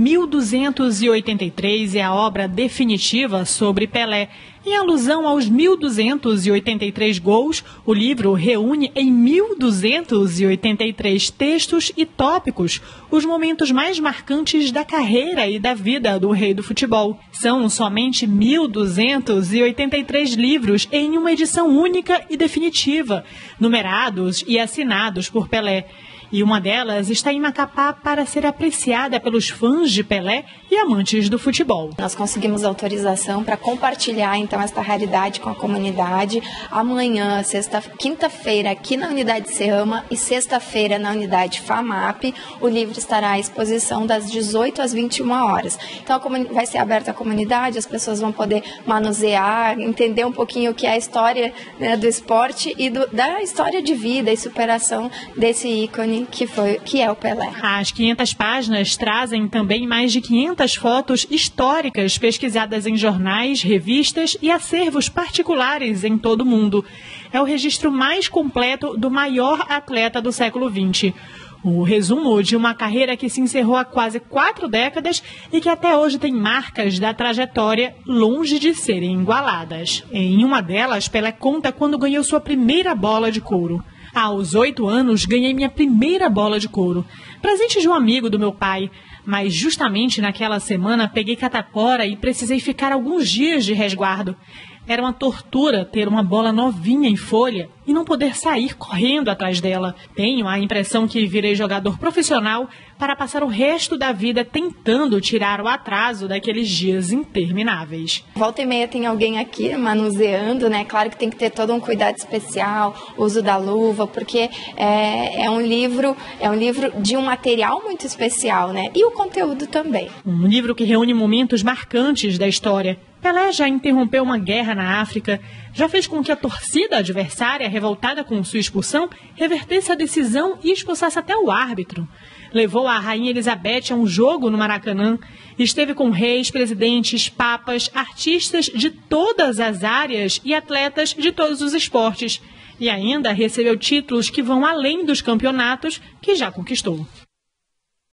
1283 é a obra definitiva sobre Pelé. Em alusão aos 1.283 gols, o livro reúne em 1.283 textos e tópicos os momentos mais marcantes da carreira e da vida do rei do futebol. São somente 1.283 livros em uma edição única e definitiva, numerados e assinados por Pelé. E uma delas está em Macapá para ser apreciada pelos fãs de Pelé e amantes do futebol. Nós conseguimos autorização para compartilhar, então, esta raridade com a comunidade. Amanhã, quinta-feira, aqui na Unidade Ceama e sexta-feira na Unidade FAMAP, o livro estará à exposição das 18 às 21 horas. Então, vai ser aberta à comunidade, as pessoas vão poder manusear, entender um pouquinho o que é a história, né, do esporte e da história de vida e superação desse ícone que é o Pelé. As 500 páginas trazem também mais de 500 fotos históricas pesquisadas em jornais, revistas e acervos particulares em todo o mundo. É o registro mais completo do maior atleta do século XX. O resumo de uma carreira que se encerrou há quase 4 décadas e que até hoje tem marcas da trajetória longe de serem igualadas. Em uma delas, Pelé conta quando ganhou sua primeira bola de couro. Aos 8 anos, ganhei minha primeira bola de couro, presente de um amigo do meu pai. Mas justamente naquela semana peguei catapora e precisei ficar alguns dias de resguardo. Era uma tortura ter uma bola novinha em folha e não poder sair correndo atrás dela. Tenho a impressão que virei jogador profissional para passar o resto da vida tentando tirar o atraso daqueles dias intermináveis. Volta e meia tem alguém aqui manuseando, né? Claro que tem que ter todo um cuidado especial, uso da luva, porque é um livro de um material muito especial, né? E o conteúdo também. Um livro que reúne momentos marcantes da história. Pelé já interrompeu uma guerra na África, já fez com que a torcida adversária, revoltada com sua expulsão, revertesse a decisão e expulsasse até o árbitro. Levou a Rainha Elizabeth a um jogo no Maracanã, esteve com reis, presidentes, papas, artistas de todas as áreas e atletas de todos os esportes. E ainda recebeu títulos que vão além dos campeonatos que já conquistou.